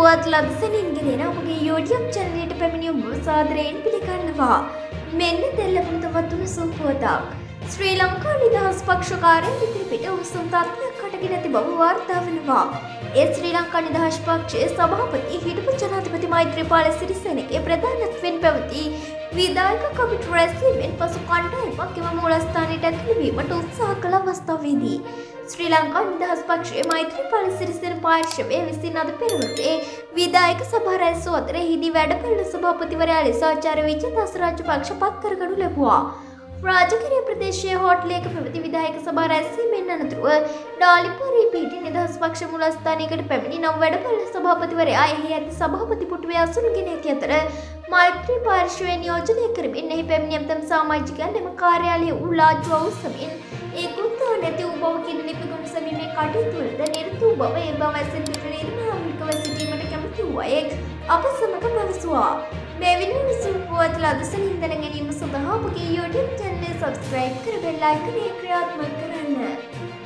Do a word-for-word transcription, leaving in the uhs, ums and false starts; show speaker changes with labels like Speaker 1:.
Speaker 1: පුවත් ලබසනින් ගෙන අපගේ YouTube channel එකට පැමිණි ඔබ සාදරයෙන් පිළිගන්නවා. මෙන්න දෙල්ලපුණ තවත් උණුසුම් පුවතක්. ශ්‍රී ලංකා නිදහස් පක්ෂ කාර්ය ඉදිරිපිට උණුසුම් තත්ත්වයක් හටගෙන ඇති බව වාර්තා වෙනවා. ඒ ශ්‍රී ලංකා නිදහස් පක්ෂයේ සභාපති හිටපු ජනාධිපති මෛත්‍රීපාල සිරිසේනගේ ප්‍රධානත්වයෙන් පැවති විධායක කමිටු රැස්වීමෙන් පසු කණ්ඩායමක් එම මූලස්ථානයට ඇතුළු වීමට උත්සාහ කළ අවස්ථාවේදී ශ්‍රී ලංකා නිදහස් පක්ෂයේ මෛත්‍රීපාල සිරිසේන පාර්ශවයේ විසින් අද පෙරවරුවේ විධායක සභා රැස්වූ අතර එහිදී වැඩ පිළිවෙළ සභාපතිවරයා ලෙස ආචාර්ය විජේදාස රාජපක්ෂ පත් කරගනු ලැබුවා. රාජකීය ප්‍රදේශයේ හෝටලයක පැවති විධායක සභා රැස්වීමෙන් අනතුරුව ඩාලිපුරේ පිහිටි නිදහස් පක්ෂ මූලස්ථානයකට පැමිණි නව වැඩ පිළිවෙළ සභාපතිවරයා එහි ඇති සභාපති පුටුවේ අසුන්ගෙන ඇති අතර මෛත්‍රී පාර්ශවයේ නියෝජනය කරමින් එහි පැමිණි ඇතම් සමාජිකයන් එම කාර්යාලයේ උලාජුව අවසමින් ඒ කෘත්‍ය නැති වූ බව කින් ලිපිගොනු සැමීමේ කටයුතුවලද නිරත වූ බව ඒ බව ඇසෙන් පිට නිර්මාණිකව සිටීමට කැමති වූ අයෙක් අප සමග පැවසුවා. මේ විදිහට සුපුවත් ලදසනින් දැන ගැනීම සඳහා අපගේ YouTube channel එක subscribe කර බෙල් icon එක ක්‍රියාත්මක කරන්න.